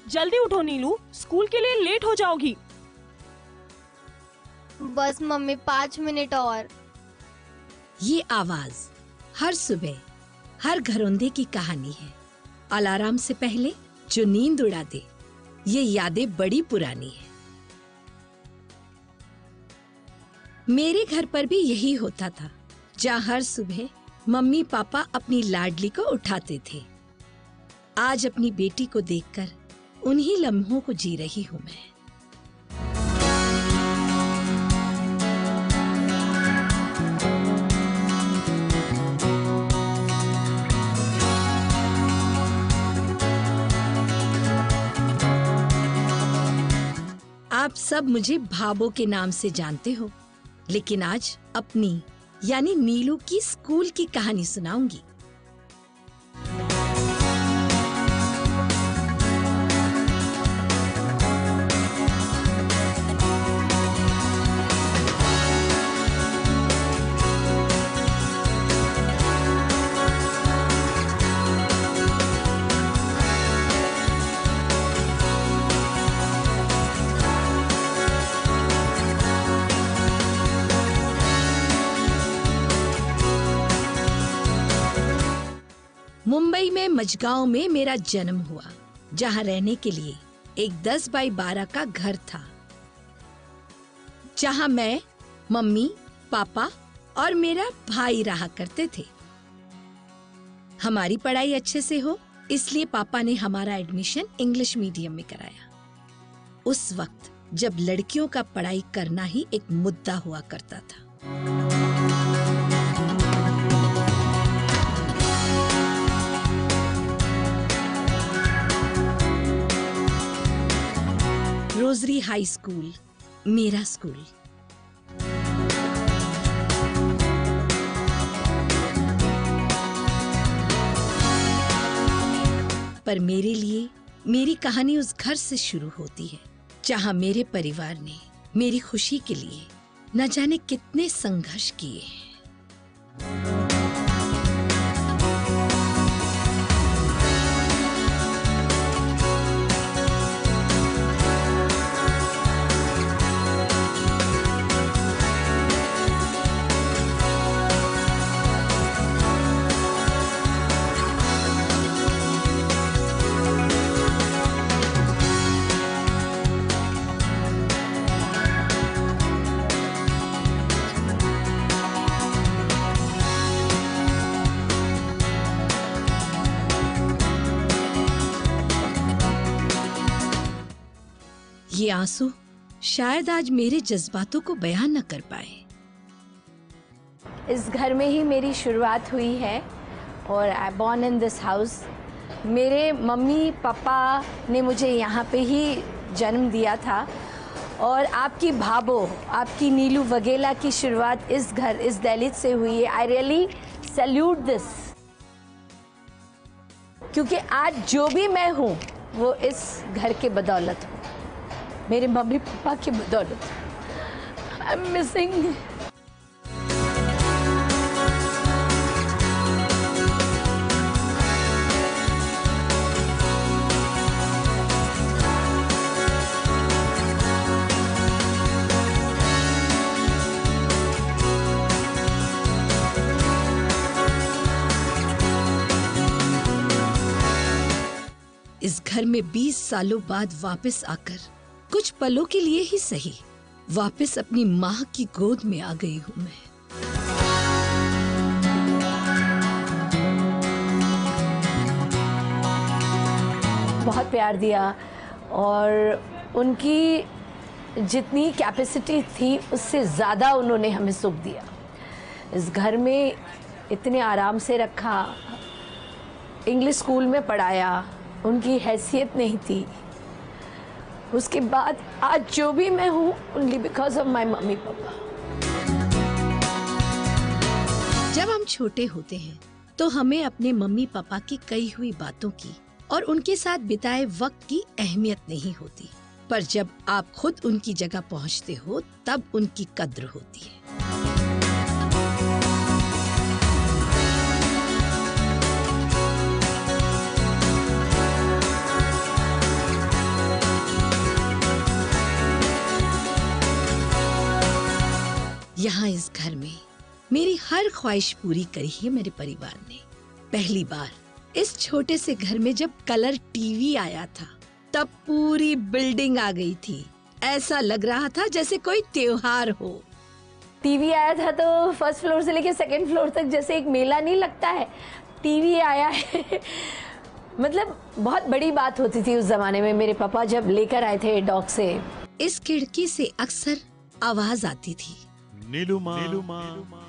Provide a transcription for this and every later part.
जल्दी उठो नीलू, स्कूल के लिए लेट हो जाओगी। बस मम्मी 5 मिनट और। ये आवाज हर सुबह हर घरौंदे की कहानी है। अलार्म से पहले जो नींद उड़ा दे, ये यादें बड़ी पुरानी है। मेरे घर पर भी यही होता था, जहाँ हर सुबह मम्मी पापा अपनी लाडली को उठाते थे। आज अपनी बेटी को देखकर उन्हीं लम्हों को जी रही हूँ मैं। आप सब मुझे भाभो के नाम से जानते हो, लेकिन आज अपनी यानी नीलू की स्कूल की कहानी सुनाऊंगी। मुंबई में मजगांव में मेरा जन्म हुआ, जहां रहने के लिए एक 10 बाई 12 का घर था, जहां मैं, मम्मी, पापा और मेरा भाई रहा करते थे। हमारी पढ़ाई अच्छे से हो, इसलिए पापा ने हमारा एडमिशन इंग्लिश मीडियम में कराया। उस वक्त जब लड़कियों का पढ़ाई करना ही एक मुद्दा हुआ करता था। रोजरी हाई स्कूल मेरा स्कूल। पर मेरे लिए मेरी कहानी उस घर से शुरू होती है, जहां मेरे परिवार ने मेरी खुशी के लिए न जाने कितने संघर्ष किए हैं। ये आंसू शायद आज मेरे जज्बातों को बयान न कर पाए। इस घर में ही मेरी शुरुआत हुई है और I born in this house. मेरे मम्मी पापा ने मुझे यहाँ पे ही जन्म दिया था और आपकी भाभो, आपकी नीलू वघेला की शुरुआत इस घर, इस दहलीज से हुई है। आई रियली सैल्यूट दिस, क्योंकि आज जो भी मैं हूँ वो इस घर के बदौलत हूँ, मेरे मम्मी पापा की बदौलत। I am missing. इस घर में 20 सालों बाद वापस आकर कुछ पलों के लिए ही सही वापस अपनी माँ की गोद में आ गई हूँ मैं। बहुत प्यार दिया और उनकी जितनी कैपेसिटी थी उससे ज़्यादा उन्होंने हमें सुख दिया। इस घर में इतने आराम से रखा, इंग्लिश स्कूल में पढ़ाया, उनकी हैसियत नहीं थी। उसके बाद आज जो भी मैं हूँ only because of my mummy papa. जब हम छोटे होते हैं तो हमें अपने मम्मी पापा की कही हुई बातों की और उनके साथ बिताए वक्त की अहमियत नहीं होती, पर जब आप खुद उनकी जगह पहुँचते हो तब उनकी कद्र होती है। मेरी हर ख्वाहिश पूरी करी है मेरे परिवार ने। पहली बार इस छोटे से घर में जब कलर टीवी आया था, तब पूरी बिल्डिंग आ गई थी। ऐसा लग रहा था जैसे कोई त्योहार हो। टीवी आया था तो फर्स्ट फ्लोर से लेके सेकंड फ्लोर तक जैसे एक मेला नहीं लगता है, टीवी आया है। मतलब बहुत बड़ी बात होती थी उस जमाने में। मेरे पापा जब लेकर आए थे डॉग से, इस खिड़की से अक्सर आवाज आती थी, नीलू माँ।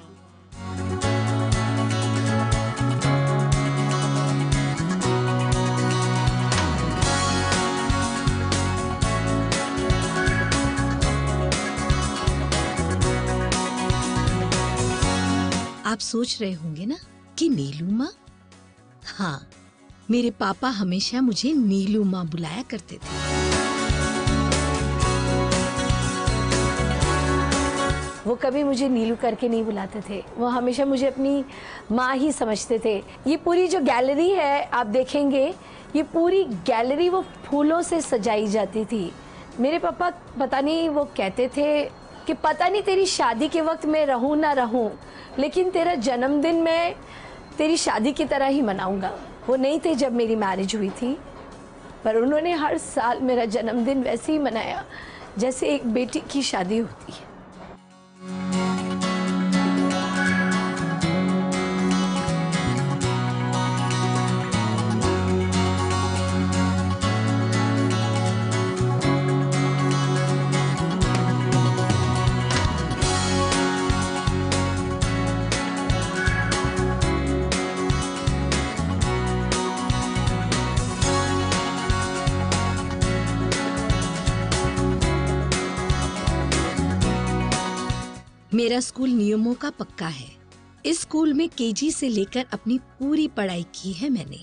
आप सोच रहे होंगे ना कि नीलू माँ? हाँ, मेरे पापा हमेशा मुझे नीलू माँ बुलाया करते थे। वो कभी मुझे नीलू करके नहीं बुलाते थे, वो हमेशा मुझे अपनी माँ ही समझते थे। ये पूरी जो गैलरी है आप देखेंगे, ये पूरी गैलरी वो फूलों से सजाई जाती थी। मेरे पापा पता नहीं वो कहते थे कि पता नहीं तेरी शादी के वक्त मैं रहूं ना रहूं, लेकिन तेरा जन्मदिन मैं तेरी शादी की तरह ही मनाऊंगा। वो नहीं थे जब मेरी मैरिज हुई थी, पर उन्होंने हर साल मेरा जन्मदिन वैसे ही मनाया जैसे एक बेटी की शादी होती है। मेरा स्कूल नियमों का पक्का है। इस स्कूल में केजी से लेकर अपनी पूरी पढ़ाई की है मैंने।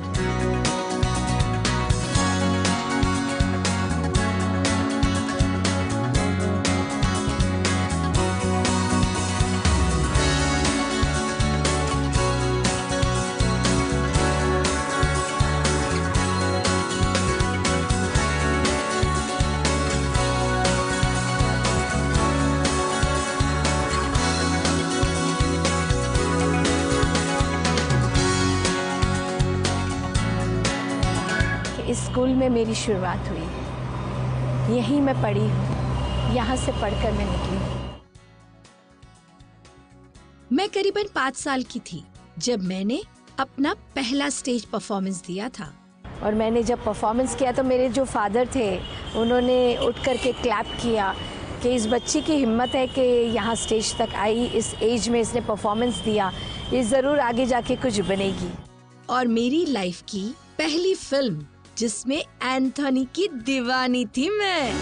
इस स्कूल में मेरी शुरुआत हुई है, यहीं मैं पढ़ी हूँ, यहाँ से पढ़कर मैं निकली हूँ। मैं करीबन 5 साल की थी जब मैंने अपना पहला स्टेज परफॉर्मेंस दिया था। और मैंने जब परफॉर्मेंस किया तो मेरे जो फादर थे उन्होंने उठ कर के क्लैप किया कि इस बच्ची की हिम्मत है कि यहाँ स्टेज तक आई, इस एज में इसने परफॉर्मेंस दिया, ये ज़रूर आगे जाके कुछ बनेगी। और मेरी लाइफ की पहली फिल्म जिसमें एंथोनी की दीवानी थी मैं।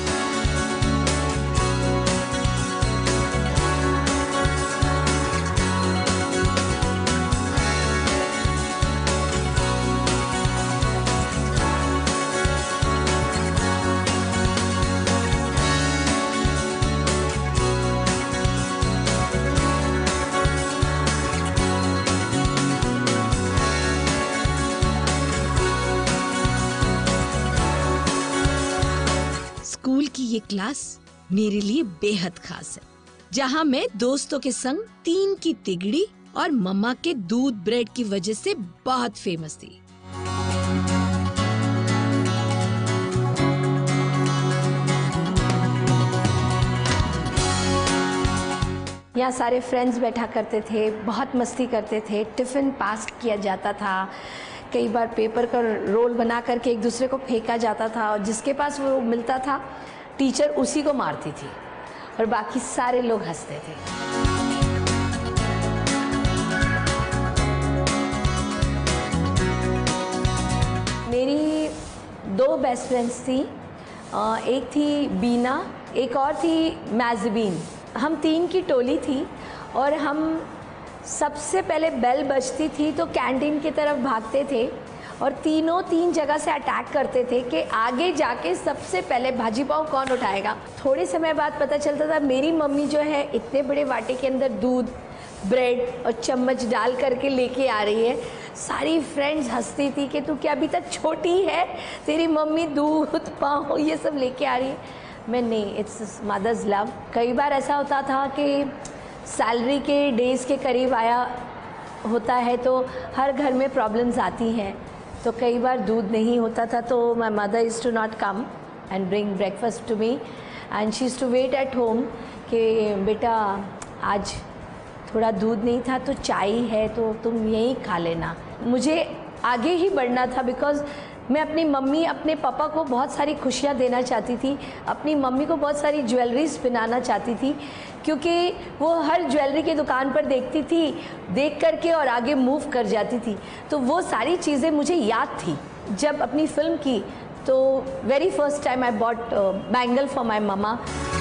स्कूल की ये क्लास मेरे लिए बेहद खास है, जहाँ मैं दोस्तों के संग 3 की तिगड़ी और मम्मा के दूध ब्रेड की वजह से बहुत फेमस थी। यहाँ सारे फ्रेंड्स बैठा करते थे, बहुत मस्ती करते थे, टिफ़िन पास किया जाता था, कई बार पेपर का रोल बना करके एक दूसरे को फेंका जाता था, और जिसके पास वो मिलता था टीचर उसी को मारती थी और बाकी सारे लोग हंसते थे। मेरी 2 बेस्ट फ्रेंड्स थी, एक थी बीना, एक और थी मैज़बीन। हम 3 की टोली थी और हम सबसे पहले बेल बजती थी तो कैंटीन की तरफ भागते थे और तीनों 3 जगह से अटैक करते थे कि आगे जाके सबसे पहले भाजी पाव कौन उठाएगा। थोड़े समय बाद पता चलता था मेरी मम्मी जो है इतने बड़े वाटे के अंदर दूध, ब्रेड और चम्मच डाल करके लेके आ रही है। सारी फ्रेंड्स हंसती थी कि तू क्या अभी तक छोटी है, तेरी मम्मी दूध पाव ये सब लेके आ रही है। मैं नहीं, इट्स मदर्स लव। कई बार ऐसा होता था कि सैलरी के डेज़ के करीब आया होता है तो हर घर में प्रॉब्लम्स आती हैं। तो कई बार दूध नहीं होता था तो my mother is to not come and bring breakfast to me and she is to wait at home कि बेटा आज थोड़ा दूध नहीं था तो चाय है तो तुम यहीं खा लेना। मुझे आगे ही बढ़ना था बिकॉज़ मैं अपनी मम्मी अपने पापा को बहुत सारी खुशियाँ देना चाहती थी, अपनी मम्मी को बहुत सारी ज्वेलरीज पहनाना चाहती थी क्योंकि वो हर ज्वेलरी की दुकान पर देखती थी, देख करके और आगे मूव कर जाती थी। तो वो सारी चीज़ें मुझे याद थी। जब अपनी फिल्म की तो very first time I bought bangle for my mama.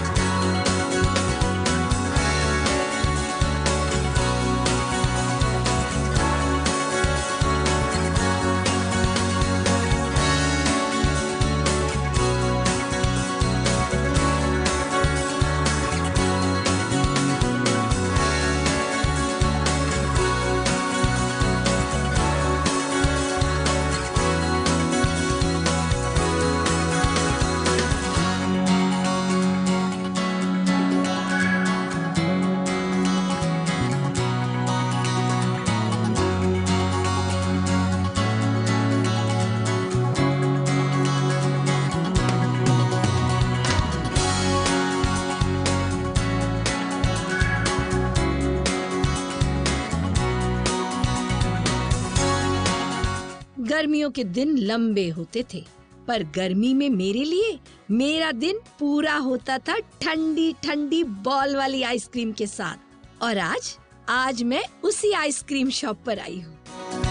गर्मियों के दिन लंबे होते थे पर गर्मी में मेरे लिए मेरा दिन पूरा होता था ठंडी ठंडी बॉल वाली आइसक्रीम के साथ। और आज मैं उसी आइसक्रीम शॉप पर आई हूँ।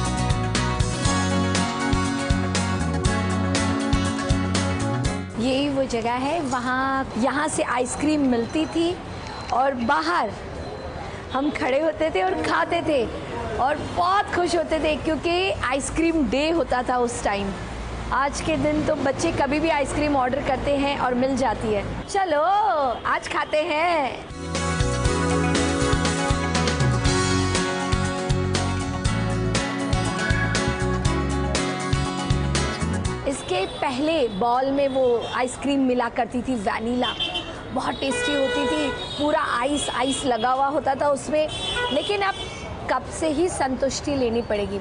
यही वो जगह है, यहाँ से आइसक्रीम मिलती थी और बाहर हम खड़े होते थे और खाते थे और बहुत खुश होते थे क्योंकि आइसक्रीम डे होता था उस टाइम। आज के दिन तो बच्चे कभी भी आइसक्रीम ऑर्डर करते हैं और मिल जाती है। चलो आज खाते हैं। इसके पहले बॉल में वो आइसक्रीम मिला करती थी वैनिला, बहुत टेस्टी होती थी, पूरा आइस लगा हुआ होता था उसमें। लेकिन अब कप से ही संतुष्टि लेनी पड़ेगी।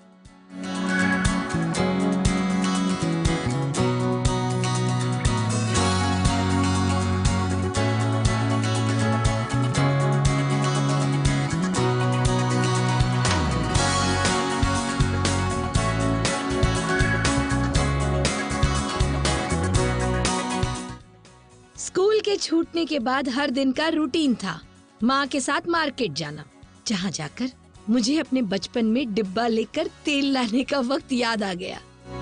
स्कूल के छूटने के बाद हर दिन का रूटीन था माँ के साथ मार्केट जाना, जहाँ जाकर मुझे अपने बचपन में डिब्बा लेकर तेल लाने का वक्त याद आ गया।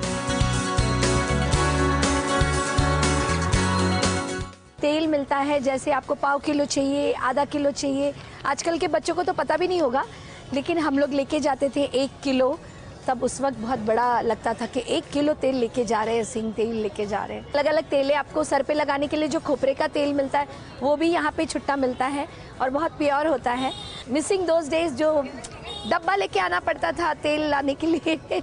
तेल मिलता है, जैसे आपको पाव किलो चाहिए, आधा किलो चाहिए। आजकल के बच्चों को तो पता भी नहीं होगा, लेकिन हम लोग लेके जाते थे 1 किलो। तब उस वक्त बहुत बड़ा लगता था कि 1 किलो तेल लेके जा रहे हैं, सिंग तेल लेके जा रहे हैं। अलग अलग तेलें आपको सर पे लगाने के लिए जो खोपरे का तेल मिलता है वो भी यहाँ पे छुट्टा मिलता है और बहुत प्योर होता है। मिसिंग दोज डेज जो डब्बा लेके आना पड़ता था तेल लाने के लिए।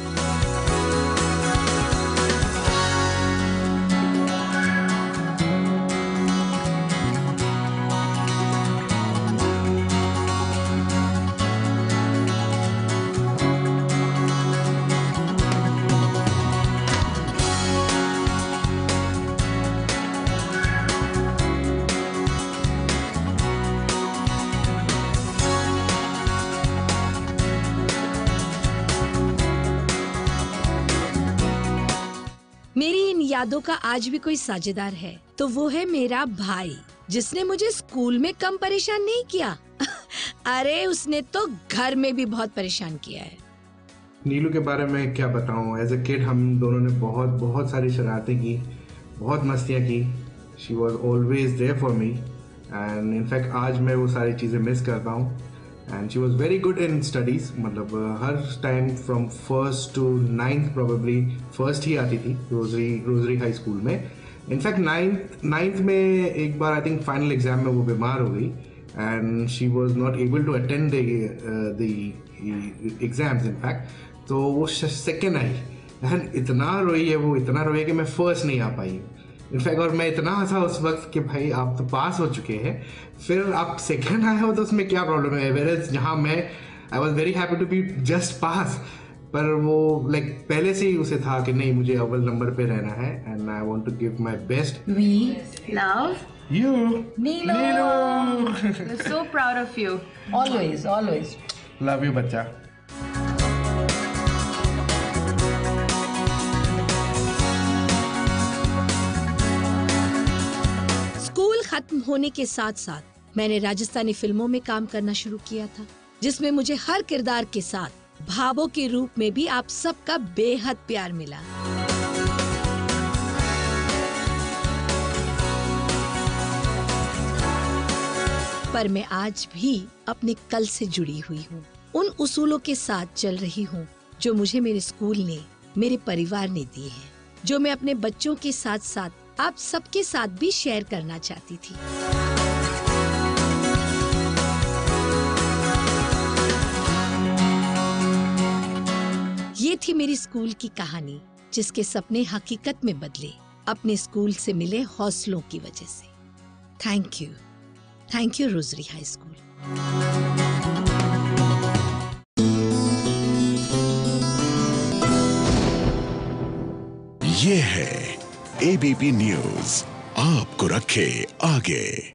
मेरी इन यादों का आज भी कोई साझेदार है तो वो है मेरा भाई, जिसने मुझे स्कूल में कम परेशान नहीं किया। अरे उसने तो घर में भी बहुत परेशान किया है। नीलू के बारे में क्या बताऊं, एज अ किड हम दोनों ने बहुत सारी शरारतें की, बहुत मस्तियां की। She was always there for me and in fact आज मैं वो सारी चीज़ें मिस करता हूँ। And she was very good in studies, मतलब हर time from 1st to 9th probably first ही आती थी रोजरी हाई स्कूल में। इनफैक्ट 9th में एक बार आई थिंक फाइनल एग्जाम में वो बीमार हो गई and she was not able to attend the exams in fact. तो वो सेकेंड आई एंड इतना रोई है कि मैं फर्स्ट नहीं आ पाई। इनफैक्ट और मैं इतना हंसा उस वक्त कि भाई आप तो पास हो चुके हैं, फिर आप सेकंड आए हो तो उसमें क्या प्रॉब्लम है। वेयर जहाँ मैं I was very happy to be just pass, पर वो लाइक पहले से ही उसे था कि नहीं मुझे अव्वल नंबर पे रहना है and I want to give my best. We love you Neelu. We're so proud of you. Always, always. Love you बच्चा। स्कूल खत्म होने के साथ साथ मैंने राजस्थानी फिल्मों में काम करना शुरू किया था, जिसमें मुझे हर किरदार के साथ भाभो के रूप में भी आप सबका बेहद प्यार मिला। पर मैं आज भी अपने कल से जुड़ी हुई हूँ, उन उसूलों के साथ चल रही हूँ जो मुझे मेरे स्कूल ने, मेरे परिवार ने दिए हैं, जो मैं अपने बच्चों के साथ साथ आप सबके साथ भी शेयर करना चाहती थी। ये थी मेरी स्कूल की कहानी, जिसके सपने हकीकत में बदले अपने स्कूल से मिले हौसलों की वजह से। Thank you Rosary high school. ये है एबीपी न्यूज़, आपको रखे आगे।